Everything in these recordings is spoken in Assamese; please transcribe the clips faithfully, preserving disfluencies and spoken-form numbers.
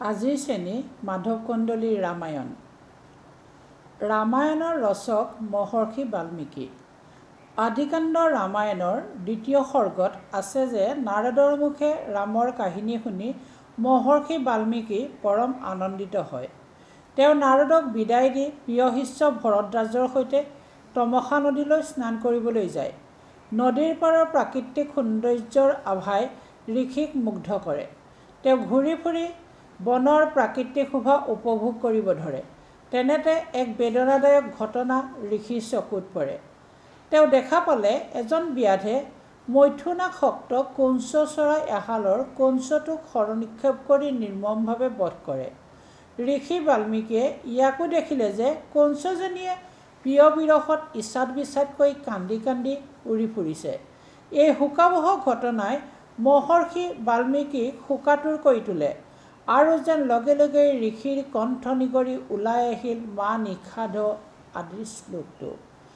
আজিৰ শ্ৰেণী মাধৱকন্দলীৰ ৰামায়ণ। ৰামায়ণৰ ৰচক মহৰ্ষি বাল্মীকি। আদিকাণ্ড ৰামায়ণৰ দ্বিতীয় সৰ্গত আছে যে নাৰদৰ মুখে ৰামৰ কাহিনী শুনি মহৰ্ষি বাল্মীকি পৰম আনন্দিত হয়। তেওঁ নাৰদক বিদায় দি প্ৰিয় শিষ্য ভৰদ্বাজৰ সৈতে তমসা নদীলৈ স্নান কৰিবলৈ যায়। নদীৰ পাৰৰ প্ৰাকৃতিক সৌন্দৰ্যৰ আভাই ঋষিক মুগ্ধ কৰে। তেওঁ ঘূৰি ফুৰি বনৰ প্ৰাকৃতিক শোভা উপভোগ কৰিব ধৰে। তেনেতে এক বেদনাদায়ক ঘটনা ঋষিৰ চকুত পৰে। তেওঁ দেখা পালে এজন ব্যাধে মৈথুনাসক্ত কৌঞ্চ চৰাই এহালৰ কৌঞ্চটোক শৰনিক্ষেপ কৰি নিৰ্মমভাৱে বধ কৰে। ঋষি বাল্মীকিয়ে ইয়াকো দেখিলে যে কৌঞ্চজনীয়ে প্ৰিয় বিৰহত ইছাদ বিচাদকৈ কান্দি কান্দি উৰি ফুৰিছে। এই শোকাবহ ঘটনাই মহৰ্ষি বাল্মীকিক শোকাতুৰ কৰি তোলে আৰু যেন লগে লগে ঋষিৰ কণ্ঠ নিগৰি ওলাই আহিল মা নিষাদ আদিৰ শ্লোকটো।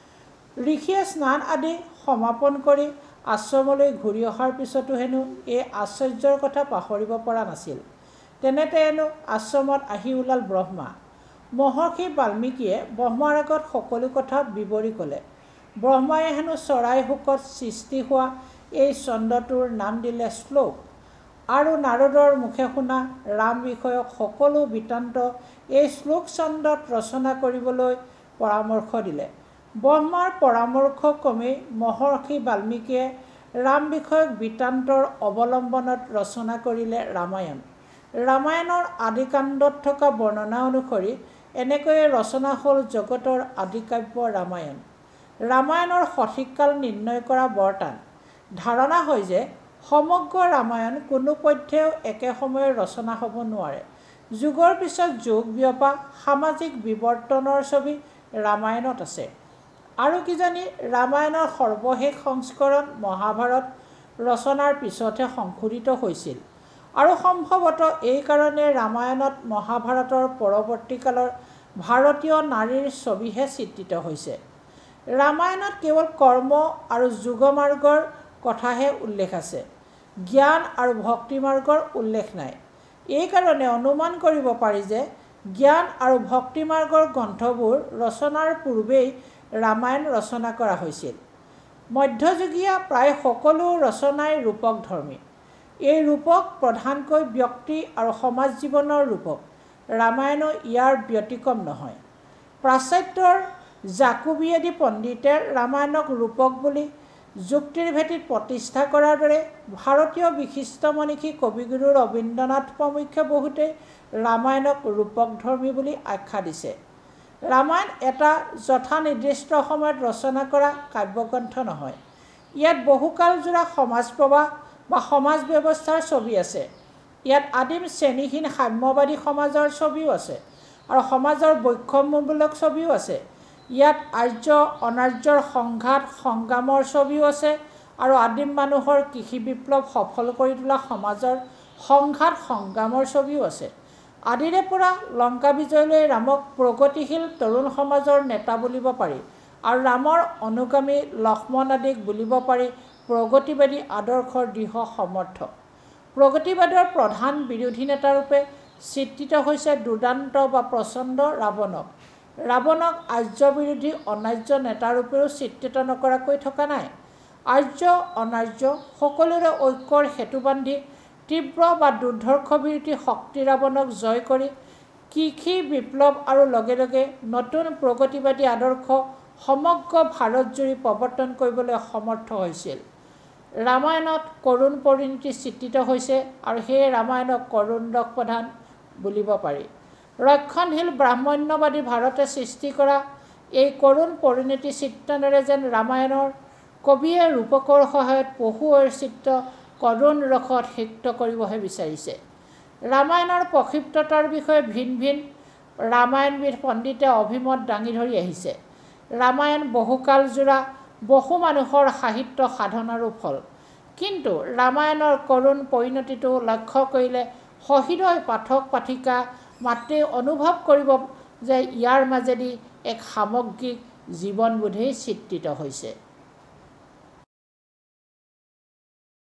ঋষিয়ে স্নান আদি সমাপন কৰি আশ্ৰমলৈ ঘূৰি অহাৰ পিছতো হেনো এই আশ্চৰ্যৰ কথা পাহৰিব পৰা নাছিল। তেনেতে হেনো আশ্ৰমত আহি ওলাল ব্ৰহ্মা। মহৰ্ষি বাল্মীকিয়ে ব্ৰহ্মাৰ আগত সকলো কথা বিৱৰি ক'লে। ব্ৰহ্মাই হেনো চৰাই শোকত সৃষ্টি হোৱা এই চন্দ্ৰটোৰ নাম দিলে শ্লোক আৰু নাৰদৰ মুখে শুনা ৰাম বিষয়ক সকলো বৃত্তান্ত এই শ্লোক চন্দ্ৰত ৰচনা কৰিবলৈ পৰামৰ্শ দিলে। ব্ৰহ্মাৰ পৰামৰ্শ ক্ৰমে মহৰ্ষি বাল্মীকিয়ে ৰাম বিষয়ক বৃত্তান্তৰ অৱলম্বনত ৰচনা কৰিলে ৰামায়ণ। ৰামায়ণৰ আদিকাণ্ডত থকা বৰ্ণনা অনুসৰি এনেকৈয়ে ৰচনা হ'ল জগতৰ আদিকাব্য ৰামায়ণ। ৰামায়ণৰ সঠিক কাল নিৰ্ণয় কৰা বৰ টান। ধাৰণা হয় যে সমগ্ৰ ৰামায়ণ কোনো পধ্যেও একে সময়ে ৰচনা হ'ব নোৱাৰে। যুগৰ পিছত যুগ বিয়পা সামাজিক বিৱৰ্তনৰ ছবি ৰামায়ণত আছে। আৰু কিজানি ৰামায়ণৰ সৰ্বশেষ সংস্কৰণ মহাভাৰত ৰচনাৰ পিছতহে সংশোধিত হৈছিল। আৰু সম্ভৱতঃ এইকাৰণে ৰামায়ণত মহাভাৰতৰ পৰৱৰ্তী কালৰ ভাৰতীয় নাৰীৰ ছবিহে চিত্ৰিত হৈছে। ৰামায়ণত কেৱল কৰ্ম আৰু যোগমাৰ্গৰ কথাহে উল্লেখ আছে, জ্ঞান আৰু ভক্তিমাৰ্গৰ উল্লেখ নাই। এইকাৰণে অনুমান কৰিব পাৰি যে জ্ঞান আৰু ভক্তিমাৰ্গৰ গ্ৰন্থবোৰ ৰচনাৰ পূৰ্বেই ৰামায়ণ ৰচনা কৰা হৈছিল। মধ্যযুগীয় প্ৰায় সকলো ৰচনাই ৰূপকধৰ্মী। এই ৰূপক প্ৰধানকৈ ব্যক্তি আৰু সমাজ জীৱনৰ ৰূপক। ৰামায়ণো ইয়াৰ ব্যতিক্ৰম নহয়। পাশ্চাত্যৰ জাকোবিয়াদী পণ্ডিতে ৰামায়ণক ৰূপক বুলি যুক্তিৰ ভেটিত প্ৰতিষ্ঠা কৰাৰ দৰে ভাৰতীয় বিশিষ্ট মনীষী কবিগুৰু ৰবীন্দ্ৰনাথ প্ৰমুখ্যে বহুতেই ৰামায়ণক ৰূপকধৰ্মী বুলি আখ্যা দিছে। ৰামায়ণ এটা যথা নিৰ্দিষ্ট সময়ত ৰচনা কৰা কাব্যগ্ৰন্থ নহয়। ইয়াত বহুকালজোৰা সমাজ প্ৰবাহ বা সমাজ ব্যৱস্থাৰ ছবি আছে। ইয়াত আদিম শ্ৰেণীহীন সাম্যবাদী সমাজৰ ছবিও আছে আৰু সমাজৰ বৈষম্যমূলক ছবিও আছে। ইয়াত আৰ্য অনাৰ্যৰ সংঘাত সংগ্ৰামৰ ছবিও আছে আৰু আদিম মানুহৰ কৃষি বিপ্লৱ সফল কৰি তোলা সমাজৰ সংঘাত সংগ্ৰামৰ ছবিও আছে। আদিৰে পৰা লংকা বিজয়লৈ ৰামক প্ৰগতিশীল তৰুণ সমাজৰ নেতা বুলিব পাৰি আৰু ৰামৰ অনুগামী লক্ষ্মণ আদিক বুলিব পাৰি প্ৰগতিবাদী আদৰ্শৰ দৃঢ় সমৰ্থক। প্ৰগতিবাদৰ প্ৰধান বিৰোধী নেতাৰূপে চিত্ৰিত হৈছে দুৰ্দান্ত বা প্ৰচণ্ড ৰাৱণক। ৰাৱণক আৰ্য বিৰোধী অনাৰ্য নেতাৰূপেও চিত্ৰিত নকৰাকৈ থকা নাই। আৰ্য অনাৰ্য সকলোৰে ঐক্যৰ সেতু বান্ধি তীব্ৰ বা দুৰ্ধৰ্ষ বিৰোধী শক্তি ৰাৱণক জয় কৰি কৃষি বিপ্লৱ আৰু লগে লগে নতুন প্ৰগতিবাদী আদৰ্শ সমগ্ৰ ভাৰতজুৰি প্ৰৱৰ্তন কৰিবলৈ সমৰ্থ হৈছিল। ৰামায়ণত কৰুণ পৰিণতি চিত্ৰিত হৈছে আৰু সেই ৰামায়ণক কৰুণ ৰস প্ৰধান বুলিব পাৰি। ৰক্ষণশীল ব্ৰাহ্মণ্যবাদী ভাৰতে সৃষ্টি কৰা এই কৰুণ পৰিণতি চিত্ৰণেৰে যেন ৰামায়ণৰ কবিয়ে ৰূপকৰ সহায়ত পহুৱৈৰ চিত্ৰ কৰুণ ৰসত সিক্ত কৰিবহে বিচাৰিছে। ৰামায়ণৰ প্ৰক্ষিপ্ততাৰ বিষয়ে ভিন ভিন ৰামায়ণবিদ পণ্ডিতে অভিমত দাঙি ধৰি আহিছে। ৰামায়ণ বহুকালজোৰা বহু মানুহৰ সাহিত্য সাধনাৰো ফল। কিন্তু ৰামায়ণৰ কৰুণ পৰিণতিটো লক্ষ্য কৰিলে সহৃদয় পাঠক পাঠিকা মাত্ৰেই অনুভৱ কৰিব যে ইয়াৰ মাজেদি এক সামগ্ৰিক জীৱনবোধেই চিত্ৰিত হৈছে।